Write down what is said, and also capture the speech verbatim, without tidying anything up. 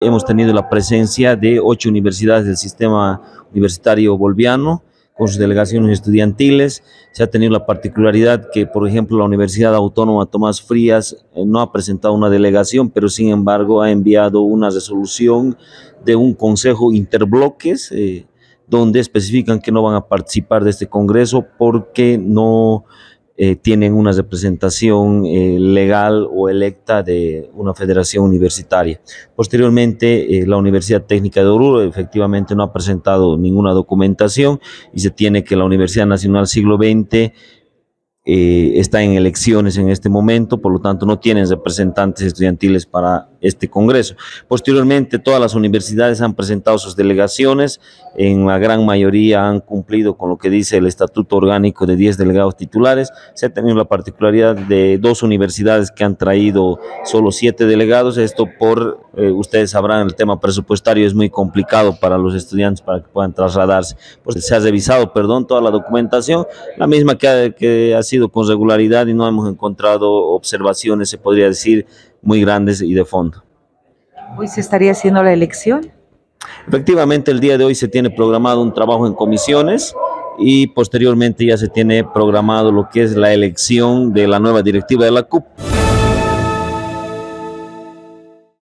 Hemos tenido la presencia de ocho universidades del sistema universitario boliviano, con sus delegaciones estudiantiles. Se ha tenido la particularidad que, por ejemplo, la Universidad Autónoma Tomás Frías eh, no ha presentado una delegación, pero sin embargo ha enviado una resolución de un consejo interbloques, eh, donde especifican que no van a participar de este congreso porque no eh, tienen una representación eh, legal o electa de una federación universitaria. Posteriormente, eh, la Universidad Técnica de Oruro efectivamente no ha presentado ninguna documentación y se tiene que la Universidad Nacional Siglo veinte eh, está en elecciones en este momento, por lo tanto no tienen representantes estudiantiles para este congreso. Posteriormente, todas las universidades han presentado sus delegaciones, en la gran mayoría han cumplido con lo que dice el estatuto orgánico de diez delegados titulares. Se ha tenido la particularidad de dos universidades que han traído solo siete delegados, esto por, eh, ustedes sabrán, el tema presupuestario es muy complicado para los estudiantes para que puedan trasladarse. Pues se ha revisado, perdón, toda la documentación, la misma que ha, que ha sido con regularidad y no hemos encontrado observaciones, se podría decir, muy grandes y de fondo. ¿Hoy se estaría haciendo la elección? Efectivamente, el día de hoy se tiene programado un trabajo en comisiones y posteriormente ya se tiene programado lo que es la elección de la nueva directiva de la C U P.